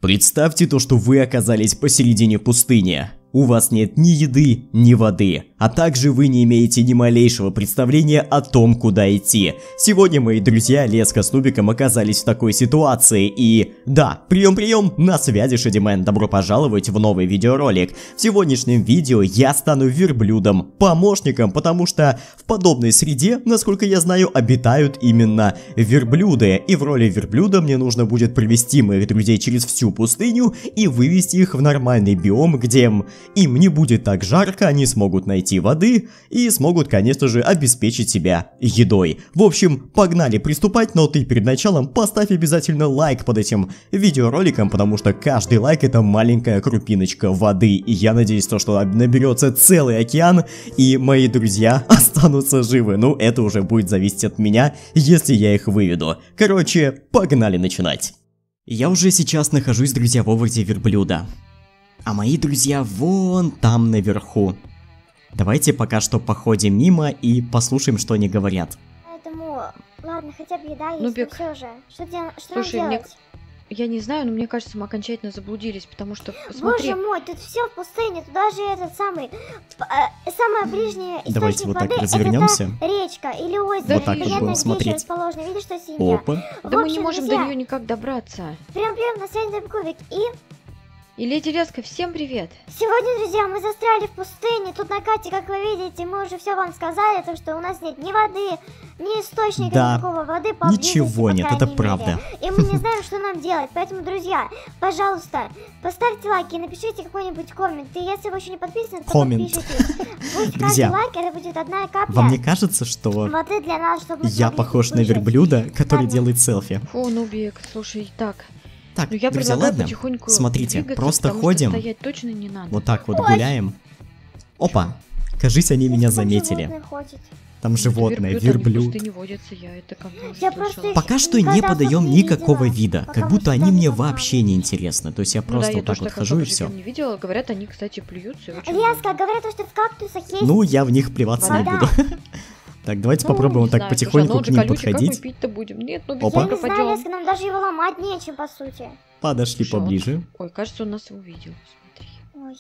Представьте то, что вы оказались посередине пустыни. У вас нет ни еды, ни воды, а также вы не имеете ни малейшего представления о том, куда идти. Сегодня мои друзья Леска с Нубиком оказались в такой ситуации и... Да, прием, на связи Шадимен, добро пожаловать в новый видеоролик. В сегодняшнем видео я стану верблюдом, помощником, потому что в подобной среде, насколько я знаю, обитают именно верблюды. И в роли верблюда мне нужно будет провести моих друзей через всю пустыню и вывести их в нормальный биом, где им не будет так жарко, они смогут найти воды и смогут, конечно же, обеспечить себя едой. В общем, погнали приступать, но ты перед началом поставь обязательно лайк под этим видеороликом, потому что каждый лайк это маленькая крупиночка воды. И я надеюсь, что наберется целый океан и мои друзья останутся живы. Ну, это уже будет зависеть от меня, если я их выведу. Короче, погнали начинать. Я уже сейчас нахожусь, друзья, в образе верблюда. А мои друзья вон там наверху. Давайте пока что походим мимо и послушаем, что они говорят. Поэтому, ладно, хотя бы еда есть, Нубик, все же. Что слушай, нам делать? Я не знаю, но мне кажется, мы окончательно заблудились, потому что, посмотри... Боже мой, тут все в пустыне, туда же этот самый... самая ближняя источник Давайте вот так воды, развернемся. Это речка или озеро. Вот так вот будем смотреть. Видишь, что синяя? Опа. Да мы не можем до нее никак добраться. Прям на связи Нубиковик. И Леди Леска, всем привет! Сегодня, друзья, мы застряли в пустыне. Тут на карте, как вы видите, мы уже все вам сказали, то, что у нас нет ни воды, ни источника да, никакого воды поблизости, ничего нет, это правда. И мы не знаем, что нам делать. Поэтому, друзья, пожалуйста, поставьте лайки и напишите какой-нибудь коммент. И если вы еще не подписаны, то подпишитесь. Пусть каждый лайк, это будет одна капля. Вам не кажется, что воды для нас, чтобы я похож на верблюда, который делает селфи? Фу, Нубик, слушай, так... Так, я друзья, ладно, смотрите, просто ходим, точно не надо. Вот так вот гуляем. Опа, кажись, они меня заметили. Там животное, верблюд. Не водятся, я это как Пока что не подаем никакого вида, как будто они мне вообще не интересны. То есть я просто вот так вот хожу и все. Не видела, говорят, они, кстати, плюются. Леска, говорят, что в кактусах есть... Ну, я в них плеваться не буду. Так, давайте попробуем вот так потихоньку к ним подходить. Нет, ну опа. Я не знаю, Леска, нам даже его ломать нечем, по сути. Подошли поближе. Ой, кажется, он нас увидел. Смотри. Ой.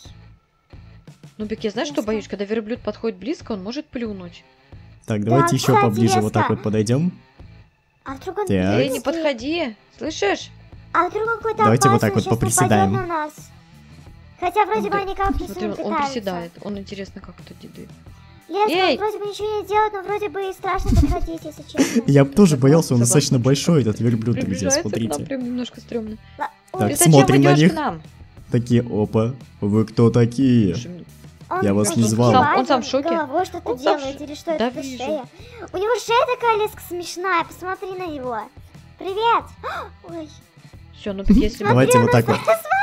Нубик, я знаешь, что боюсь? Когда верблюд подходит близко, он может плюнуть. Так, давайте еще поближе вот так вот подойдем. А вдруг он... Эй, не подходи, слышишь? А вдруг он какой-то давайте вот опасный, так вот сейчас поприседаем. нападет на нас. Хотя вроде бы они как-то Смотри, он приседает. Он интересно как это деды. Леска, он вроде бы ничего не делает, но вроде бы и страшно подходить, если честно. Я бы тоже боялся, он достаточно большой, этот верблюд, друзья, смотрите. Прям немножко стрёмно. Так, смотрим на них. Такие, опа, вы кто такие? Я вас не звал. Он сам в шоке. Головой что-то делает, или что это шея? У него шея такая, Леска, смешная, посмотри на него. Привет! Ой. Все, ну если... Давайте вот так вот.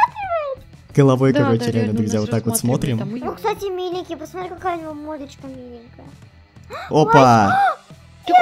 Головой, короче, реально, друзья, вот так вот смотрим. Ну, кстати, миленький, посмотри, какая у него мордочка миленькая. Опа! Ты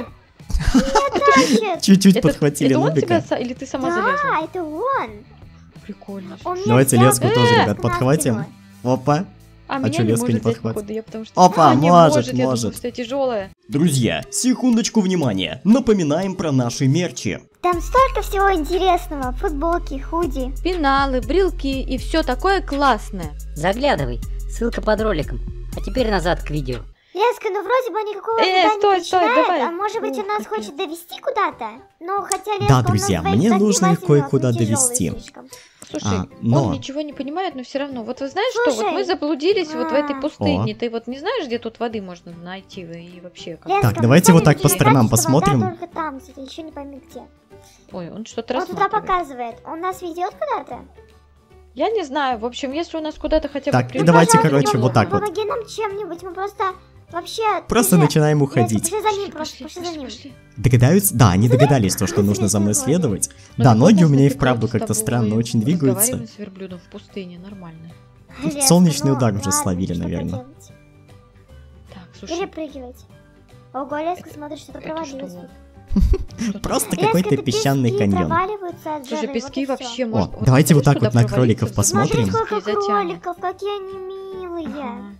куда? Чуть-чуть подхватили Нубика. Нубика. Или ты сама залезла? Да, это он. Прикольно. Давайте Леску тоже, ребят, подхватим. Опа. А что, Леска не подхватит? Опа, может. Что тяжелая. Друзья, секундочку внимания. Напоминаем про наши мерчи. Там столько всего интересного. Футболки, худи, пеналы, брелки и все такое классное. Заглядывай, ссылка под роликом. А теперь назад к видео. Леска, ну вроде бы никакого туда не стой, давай. А может быть, он нас хочет довести куда-то? Ну, хотя Леска, да, друзья, мне нужно их кое-куда довести. Слушай, он ничего не понимает, но все равно. Вот вы знаешь, что вот мы заблудились вот в этой пустыне. Ты вот не знаешь, где тут воды можно найти и вообще как? Леска, так, давайте вот так по сторонам посмотрим. Вода только там, еще не пойми где. Ой, он что-то рассматривает. Он туда показывает. Он нас ведет куда-то? Я не знаю. В общем, если у нас куда-то хотя бы... Так, и давайте, короче, вот так вот. Помоги нам чем-нибудь, мы просто... Вообще... Просто начинаем уходить. Пошли за ним, пошли за ним. Догадаются? Да, они догадались, что нужно за мной следовать. Да, ноги у меня и вправду как-то странно очень двигаются. С верблюдом в пустыне, нормально. Солнечный удар уже словили, наверное. Так, слушай. Перепрыгивать. Ого, Леска, смотри, что-то провалилось. Просто какой-то песчаный каньон. Слушай, пески вообще можно... О, давайте вот так вот на кроликов посмотрим. Смотри, сколько кроликов, какие они милые.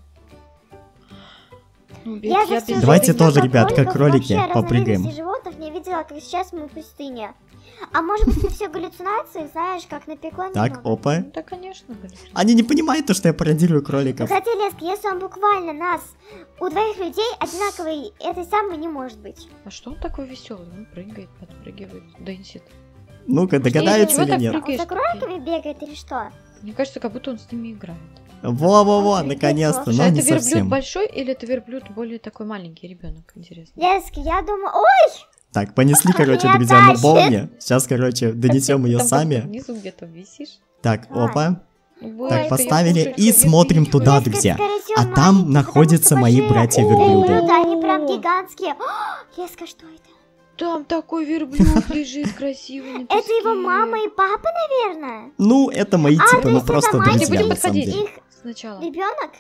Давайте тоже, ребят, как кролики, попрыгаем. Животных не видела, как сейчас мы в пустыне. А может быть, это все галлюцинации, знаешь, как на пиконе? Так, опа. Да, конечно, Они не понимают то, что я пародирую кроликов. Кстати, Леска, если он буквально нас, у двоих людей одинаковый, этой самой не может быть. А что он такой веселый? Он прыгает, подпрыгивает, дэнсит. Ну-ка, догадаются или нет? Он за кроликами бегает или что? Мне кажется, как будто он с ними играет. Во-во-во, наконец-то, но это не верблюд совсем. большой или это верблюд более такой маленький ребенок? Интересно. Лески, я думаю... Ой! Так, понесли, короче, Меня друзья, на тащит. волне. Сейчас, короче, донесем ее Там сами. внизу где-то висишь. Так, опа. Ну, Так, боже, поставили я и слушаю, смотрим я туда, Леска, друзья. скорее всего, А там маленький, находятся потому мои что братья-верблюды. Они прям гигантские. Леска, что это? Там такой верблюд лежит красивый на Это его песке. мама и папа, наверное? Ну, это мои типа, ну то есть просто это друзья, будем на самом подходить. деле. Их Сначала. ребенок?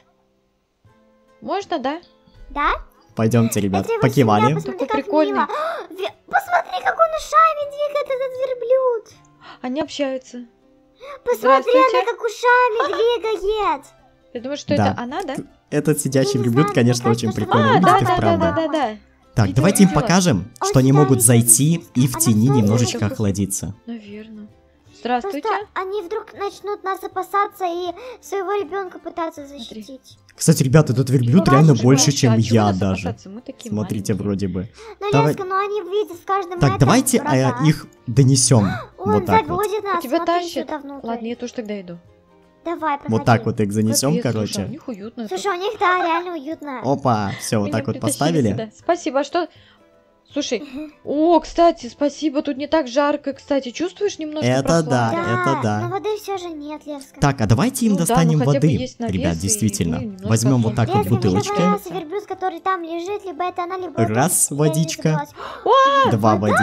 Можно, да? Да? Пойдемте, ребят, Это его покивали. семья, посмотри, Такой как прикольный. мило. Посмотри, как он ушами двигает, этот верблюд. Они общаются. Посмотри, Здравствуйте. она как ушами двигает. Я думаю, что Да. это она, да? Этот сидящий Я не верблюд, знаю, конечно, мне очень кажется, что- прикольно А, выглядит, и да, вправду. да. Так, Видела, давайте им видела. покажем, Он что они сюда могут не зайти видит. и в Она тени стоит, немножечко такой- охладиться. Наверное. Здравствуйте. Просто они вдруг начнут нас опасаться и своего ребенка пытаться защитить. Кстати, ребята, этот верблюд Ну, реально раз уж больше, больше, чем а чего я нас даже. опасаться? Мы такие Смотрите, маленькие. вроде бы. Но, Давай- Леска, они видят с каждым Так, метром давайте врага. их донесем. Он Вот так вот. заводит нас, Тебя смотри тащит? сюда внутрь. Ладно, я тоже тогда иду. Давай, проходи. Вот так вот их занесем, Капец, слушай, у короче. них уютно. тут. Слушай, у них, да, реально уютно. Опа, все, вот Меня так вот притащили поставили. сюда. Спасибо, а что... Слушай, о, кстати, спасибо, тут не так жарко, кстати, чувствуешь немножко Это прохлады? да. это да. Но воды все же нет, Леска. Так, а давайте им Ну да, достанем ну хотя бы воды, есть навес, ребят, и действительно. мы немножко Возьмем вот так вот Леска, мне бутылочки. понравился верблюд, который там лежит, либо это она, либо это Раз, я не водичка. разобралась. Два водички.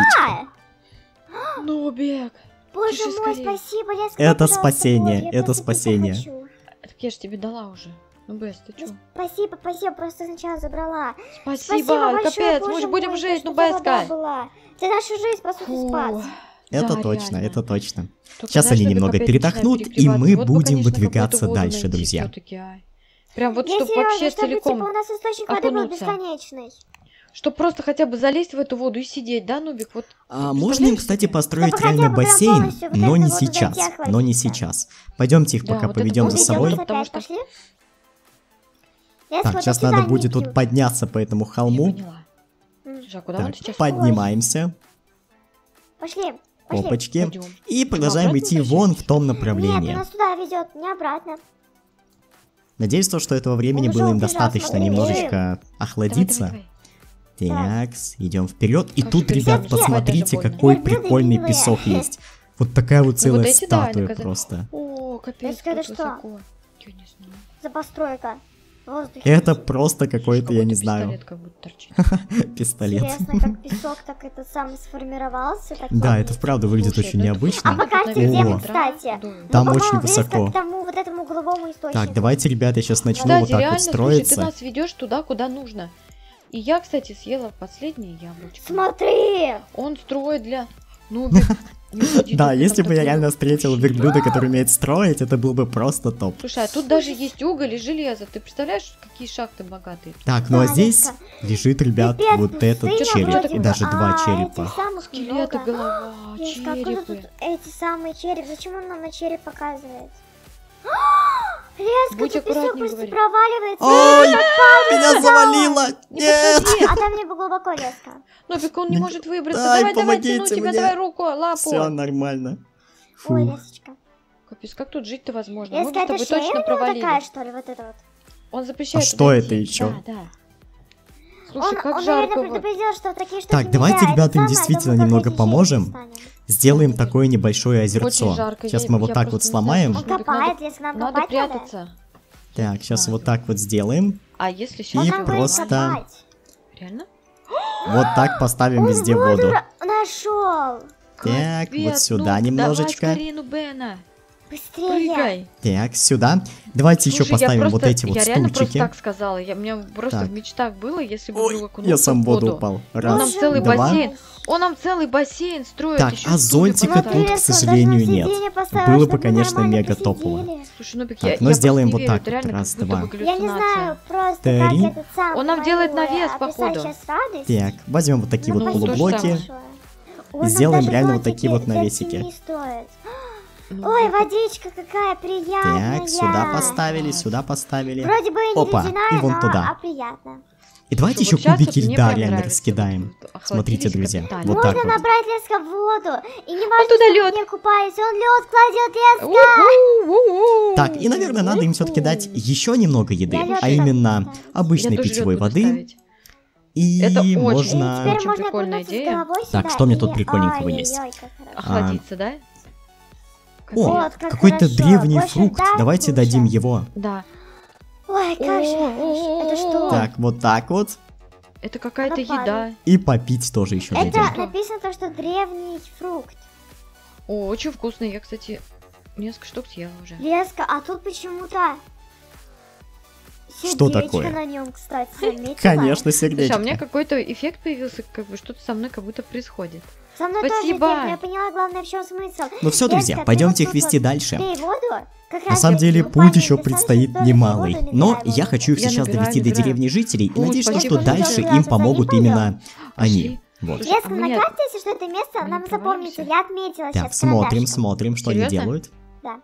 А, Ну, бег. Боже Пиши мой, скорее. спасибо, Леска. Это пожалуйста, спасение, вот, я это просто пить спасение. хочу. Так я же тебе дала уже. Ну, Бесс, ты чё? Спасибо, просто сначала забрала. Спасибо, большое, капец, мы боже же будем мой, жить, что ну, за вода Бесска. была. Ты нашу жизнь, по сути, Фу. спас. Это Да, точно, реально. это точно. Только, Сейчас знаешь, они Нубик немного опять передохнут, начинает и мы перегреваться. Вот бы, будем конечно, выдвигаться какую-то воду дальше, найти друзья. всё-таки, ай. Прям вот, Я чтобы серьезно, вообще чтобы, целиком, типа, у нас источник воды был окунуться. бесконечный. чтобы просто хотя бы залезть в эту воду и сидеть, да, Нубик? Вот. А можно им, кстати, построить Чтобы хотя реально бы прям бассейн, полностью вот но эту не воду сейчас, зайти, охладиться. но не сейчас. Пойдемте их Да, пока вот это поведем за будет собой. идём. потому Опять что- пошли? Леска, Так, вот сейчас сюда надо они будет тут пьют. подняться по этому Я холму. поняла. Слушай, а куда он Так, сейчас? поднимаемся. Пошли, пошли. Опачки. Пойдём. И продолжаем обратно идти пойдём? вон в том Нет, направлении. нас туда ведет, не обратно. Надеюсь, что этого времени Он было уже им убежал, достаточно смотри. немножечко Давай, охладиться. давай. Так, идем вперед. И Как тут, теперь ребят, сидеть? посмотрите, Ой, даже какой больно. прикольный Верблюды песок милые. есть. Вот такая вот целая эти, да, статуя они казались- просто. О, капец, Леска, это тут что? высоко. Я не знаю. За постройка. В воздухе. Это просто какой-то, я не знаю, Пистолет как будто торчит. пистолет. Интересно, как песок так это сам сформировался. Так Да, плавненько. это вправду выглядит Слушай, очень ну это необычно. А по карте Наверное, где мы, О. кстати? Дует. Там Ну, очень по-моему, близко высоко. к тому вот этому голубому источнику. Так, давайте, ребят, я сейчас начну Кстати, вот так реально, вот слушай, строиться. ты нас ведешь туда, куда нужно. И я, кстати, съела последнее яблочко. Смотри! Он строит для... Ну, блин, не уходи, Да, тут если там бы я такое реально встретил вообще. верблюда, который умеет строить, это был бы просто топ. Слушай, а тут даже есть уголь и железо. Ты представляешь, какие шахты богатые? Так, ну а Да, здесь Леска. лежит, ребят, Пипец, вот этот пустыня череп. вроде И бы, даже два а черепа. этих самых Скелеты, много. голова, Леска, откуда черепы. тут эти самые череп? Зачем он нам на череп показывает? Леска, Будь тут песок аккуратней, просто говори. проваливается. Ой, меня завалило! Не Нет! подходи. А там небо глубоко, Леска. Нобик, он не может выбраться. Дай, Давай, давай, тяну помогите тебя, мне. давай руку, лапу. Все нормально. Ой, Фу. Лесочка. Капец, как тут жить-то возможно? Мы бы Леска, с это тобой шея у точно него такая, провалились. что ли, вот это вот? Он запрещает А туда что идти. это ещё? Да, да. Слушай, как он, жарко. наверное, вот. предупредил, что такие штуки Так, давайте, нельзя. ребята, Это им самое, действительно думаю, как немного эти поможем. черви станем. Сделаем такое небольшое Очень озерцо. жарко. Сейчас мы вот так вот просто не сломаем. знаю, Он Нобик, копает, если нам Надо копать надо. прятаться. Так, сейчас вот так вот сделаем. А если И сейчас... Он нам будет просто- копать. Реально? Вот так поставим Он везде воду. нашел. Так, вот Капец, сюда ну, немножечко. Давай скорее, ну, Бена. Быстрее. Прыгай. Так, сюда. Давайте еще Слушай, я поставим вот просто- эти вот Я реально просто стульчики. так сказала. У меня просто Так. в мечтах было, если бы Ой, вдруг окунулся я сам в воду воду. упал. Он нам Раз, целый два. бассейн. Он нам целый бассейн строит. Так, еще а стулья зонтика поставит. тут, к сожалению, нет. Было бы, конечно, мега топово. Слушай, Нубик, Так, я ну просто сделаем не вот верю, так это вот. реально Раз, как будто два. бы Я не галлюцинация. знаю просто, Три. как этот сам Он нам делает навес, описать походу. сейчас радость. Так, возьмем вот такие Ну, вот то же полублоки. самое. И сделаем реально вот такие вот навесики. Ой, водичка какая приятная. Так, сюда поставили, сюда поставили. Вроде бы и не ледяная, и вон туда. А приятно. И давайте еще кубики льда реально раскидаем. Смотрите, друзья, вот так вот. Можно набрать Леска в воду. И не важно, что где купаюсь, он лед кладет, Леска. Так, и, наверное, надо им все-таки дать еще немного еды, а именно обычной питьевой воды. И можно... Теперь можно прикольная идея. Так, что мне тут прикольненького есть? Охладиться, да? О, какой-то древний фрукт. Давайте дадим его. Да. Ой, как же. Это что? Так, вот так вот. Это какая-то еда. И попить тоже еще дадим. Это написано то, что древний фрукт. О, очень вкусный. Я, кстати, несколько штук съела уже. Леска, а тут почему-то... Что такое? На нем, кстати, заметила? Конечно, сердечко. Слушай, а у меня какой-то эффект появился, как бы что-то со мной как будто происходит. Со мной Спасибо. тоже эффект, я поняла, главное, в чем смысл. Ну все, друзья, пойдемте их вести дальше. Воду, на самом деле, путь еще предстоит немалый. Но я хочу их сейчас довести до деревни жителей и надеюсь, что дальше им помогут именно они. Вот. Леска, на карте, если что это место, нам запомнится. Я отметила так, сейчас. смотрим, что они делают. Да.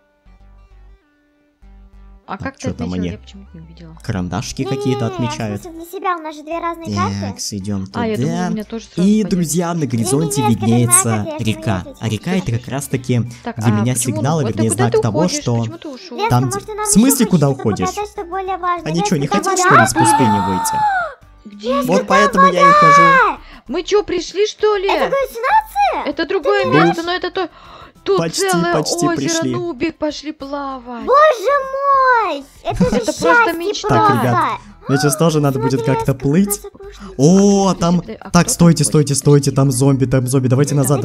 А как ты отметила? Я почему-то не увидела. Карандашки какие-то отмечают. Для себя у нас же две разные карты. Так, идем туда. Я думала, у меня тоже и, друзья, на горизонте виднеется река. А река это как раз таки для меня сигнал, вернее знак того, что там... В смысле, куда уходишь? Они что, не хотят, что ли, из пустыни выйти? Вот поэтому я и хожу. Мы что, пришли, что ли? Это галлюцинация? Это другое место, но это то... Тут целое озеро, пришли. Нубик, пошли плавать. Боже мой! Это просто мечта. Так, ребят, мне сейчас тоже надо будет как-то плыть. О, там... Так, стойте, там зомби, давайте назад,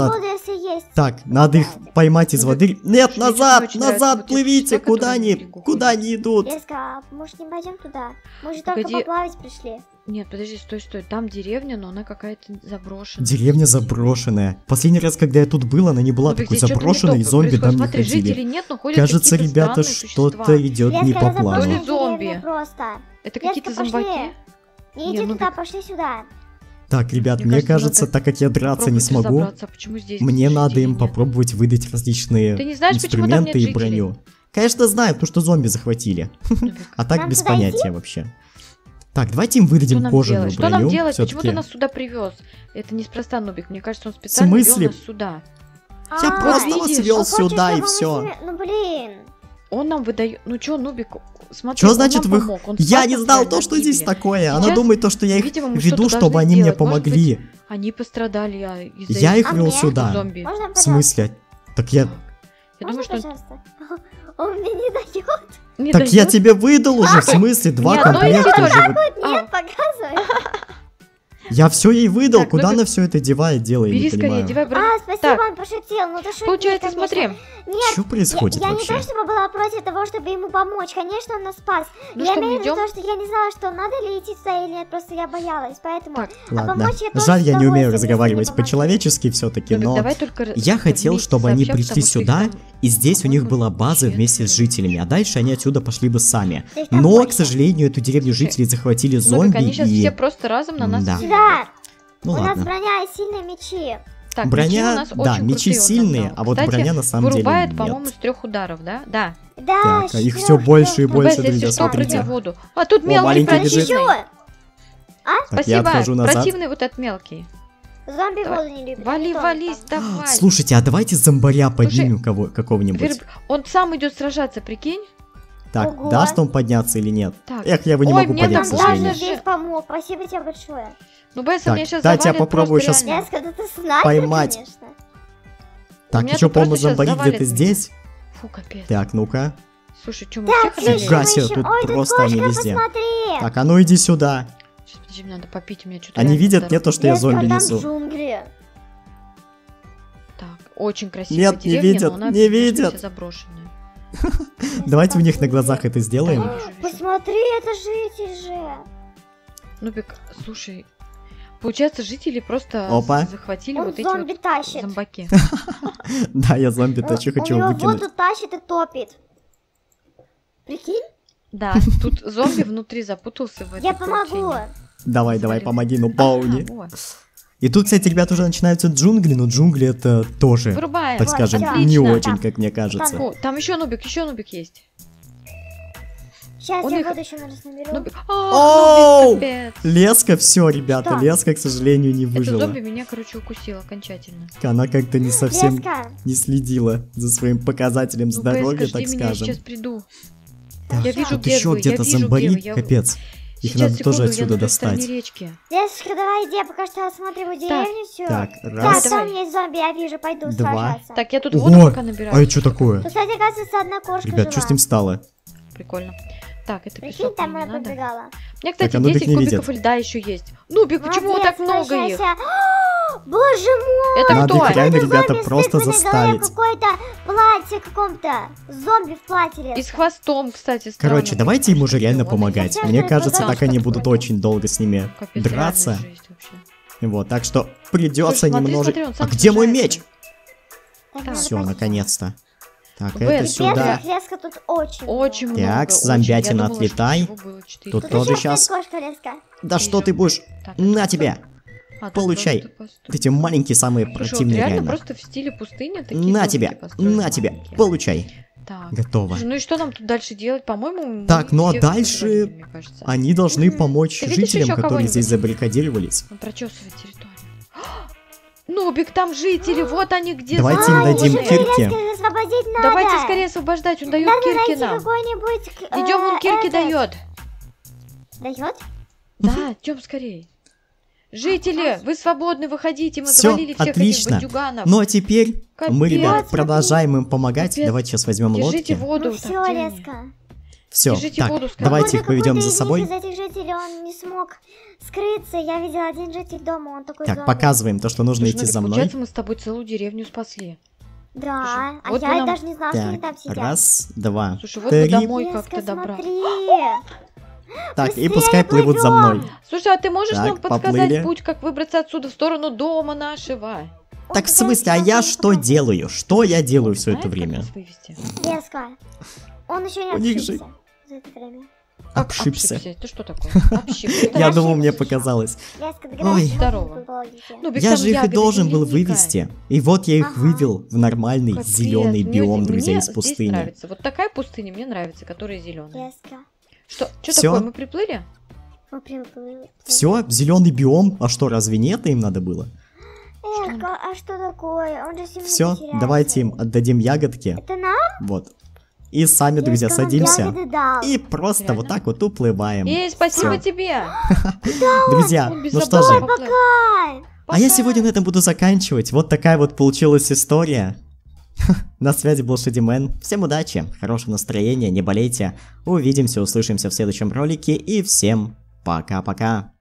Так, надо их поймать из воды. Нет, назад, плывите, куда они идут? Леска, может не пойдем туда? Мы же только поплавать пришли. Нет, подожди, стой. Там деревня, но она какая-то заброшенная. Деревня заброшенная. Последний раз, когда я тут был, она не была такой заброшенной, и зомби там не ходили. Кажется, ребята, что-то идет не по плану. То ли зомби. Это какие-то зомбаки. Не иди туда, пошли сюда. Так, ребят, мне кажется, так как я драться не смогу, мне надо им попробовать выдать различные инструменты и броню. Конечно, знаю, потому что зомби захватили. А так без понятия вообще. Так, давайте им выдадим кожаную броню. Что нам делать? Почему ты нас сюда привез? Это неспроста, Нубик. Мне кажется, он специально вел нас сюда. Я просто вас вел сюда и все. Ну блин. Он нам выдает... Ну чё, Нубик, смотри, что значит вы... Я не знал то, что здесь такое. Она думает то, что я их веду, чтобы они мне помогли. Они пострадали, а из-за я их вел сюда. В смысле? Так я... Я думаю, что... Он мне не дает. Так я тебе выдал уже, в смысле, 2 комплекта же. Нет, показывай. Я все ей выдал, куда она все это девает, делает, не понимаю. Бери скорее, девай. Спасибо, он пошутил, ну ты шутишь, получается, смотри. Нет, что происходит я вообще? не то, чтобы была против того, чтобы ему помочь, конечно, он нас спас. Ну, я имею в виду то, что я не знала, что надо ли идти туда или нет, просто я боялась, поэтому... Так, ладно. Жаль, я не умею разговаривать по-человечески все-таки, но я хотел, чтобы они пришли сюда, и здесь у них была база вместе с жителями, а дальше они отсюда пошли бы сами. Но, к сожалению, эту деревню жителей захватили зомби, они сейчас все просто разом на нас... Да. Ну, у ладно. нас броня и сильные мечи. Так, броня, да, мечи сильные, а вот броня на самом деле вырубает, нет. по-моему, с 3 ударов, да? Да. Да, так, а их все больше и больше, друзья, смотрите. Воду. А тут мелкий противный. Спасибо, противный вот этот мелкий. Зомби воду не любит. Вались, давай. Слушайте, а давайте зомбаря поднимем какого-нибудь. Он сам идет сражаться, прикинь? Так, даст он подняться или нет? Эх, я его не могу поднять, к сожалению. Здесь помог, спасибо тебе большое. Ну, Бесса, мне сейчас дайте я попробую сейчас поймать. Конечно. Так, еще, по-моему, зомбари где-то здесь. Фу, капец. Так, ну-ка. Слушай, что мы всех одолели? Фига себе, тут просто они везде. Так, а ну иди сюда. Сейчас, подожди, мне надо попить, у меня что-то... Они видят не то, что я зомби несу. Так, очень красиво. Нет, не видят, не видят. Давайте у них на глазах это сделаем. Посмотри, это житель же. Нубик, слушай, получается, жители просто захватили вот эти вот зомбаки. Да, я зомби тащу, хочу его выкинуть. Он его воду тащит и топит. Прикинь? Да, тут зомби внутри запутался в этом. Я помогу. Давай, помоги, ну Бауни. И тут, кстати, ребята, уже начинаются джунгли, но джунгли это тоже, Вырубаем. так скажем, Отлично. не очень, как мне кажется. О, там еще нубик есть. Сейчас Он я их- воду еще наберу. Нубик. Оу! Нубик, капец. Леска, все, ребята, Что? Леска, к сожалению, не Это выжила. зомби меня, короче, укусил окончательно. Она как-то не совсем Леска, не следила за своим показателем здоровья, жди так меня, я скажем. сейчас приду. Так, Я вижу, тут где еще вы, я где-то вижу, зомбари, где вы, я- капец. Их Сейчас, надо секунду, тоже я отсюда на той стороне достать. речки. Лесочка, давай иди, я пока что осматриваю деревню всю. Так, Так, раз, там есть зомби, я вижу, пойду Два. сражаться. Так, я тут Ого! воду пока набираю. А это что такое? Тут, кстати, оказывается, одна кошка Ребят, что жива. с ним стало? Прикольно. Так, это Прикинь, песок там мне она не надо. пробегала. У меня, кстати, Так, а Нубик 10 не кубиков видит. льда еще есть. Нубик, почему Молодец, так много их? возвращайся. Боже мой! Это Надо кто? их реально, Это ребята, зомби с просто тыквой на голове, заставить. какое-то платье каком-то. Зомби в платье, Леска. И с хвостом, кстати, странно. Короче, давайте им уже реально помогать. Хотя Мне бы кажется, это так они да. будут очень долго с ними Капец, драться. реально жесть вообще. Вот, так что придется Слушай, смотри, немного... смотри, он А сам где мой сражается. меч? Так, Так. надо Все, пойти. наконец-то. Так, Бен, это теперь сюда. Леска тут очень Очень много. много. Так, очень. зомбятина, Я думала, что отлетай. всего было 4. Тут Тут тоже еще щас. стоит кошка, Леска. Да что ты будешь? Так, На это тебе! А, тут Получай. просто постой. Вот эти маленькие самые Слушай, вот противные реально реально. просто в стиле пустыни такие На домики тебе! построили На тебе! маленькие. Получай! Так. Готово. Слушай, ну и что нам тут дальше делать? По-моему, мы Так, ну а всех дальше поговорили, мне кажется. Они должны помочь Ты видишь жителям, еще которые кого-нибудь? здесь забаррикадировались. Он прочесывает территорию. Нубик, там жители, вот они где. Давайте им дадим заложены. кирки. Леска, освободить надо. Давайте скорее освобождать, он дает Надо кирки найти нам. какой-нибудь... Идем, он кирки этот. дает. Дает? Да, идем скорее. Жители, вы свободны, выходите, мы Все, завалили всех отлично. этих бандюганов. Ну а теперь мы, Капец, ребят, смотри. продолжаем им помогать. Капец. Давайте сейчас возьмем Держите лодки. воду. Ну так, все, где они? Леска. Все, Держите так, воду, скорее. давайте их Какой-то поведем из за них, собой. из этих жителей, он не смог скрыться. Я видела один житель дома, он такой Так, зомби. показываем то, что нужно Слушай, идти Нубик, за мной. получается, мы с тобой целую деревню спасли. Да, Слушай, а вот я вы нам- даже не знала, что они там Так, сидят. раз, два, Слушай, вот бы три. домой Леска, как-то добраться. смотри. Так, и Быстрее пускай плывут за плывем. мной. Слушай, а ты можешь Так, нам подсказать поплыли. путь, как выбраться отсюда в сторону дома нашего? Так, в смысле, а я что делаю? Что я делаю все это Знаешь, как время? нас вывести? Леска. Он еще не У них же- обшибся за это время. Как Обшибся. Это что такое? Обшибся. Это Я ошибся. думал, мне показалось. Леска, Ой. догадайся, Здорово. по логике. Нубик, Я там же их и ягоды, должен был земляника. вывести. И вот я их Ага. вывел в нормальный Капец, зеленый мне- биом, друзья, мне из здесь пустыни. нравится. Вот такая пустыня мне нравится, которая зеленая. Леска. Что Всё? такое? Мы приплыли? Мы приплыли. Все, зеленый биом. А что, разве нет им надо было? Леска, а что такое? Он же сильно Все, потерялся. давайте им отдадим ягодки. Это нам? Вот. И сами, друзья, Леска нам садимся. ягоды дал. И просто Реально? вот так вот уплываем. Эй, спасибо Всё. тебе! Друзья, Он ну беззаботно что же, поплыл. Пока! а я сегодня на этом буду заканчивать. Вот такая вот получилась история. На связи был Шадимен. Всем удачи, хорошего настроения, не болейте. Увидимся, услышимся в следующем ролике и всем пока-пока.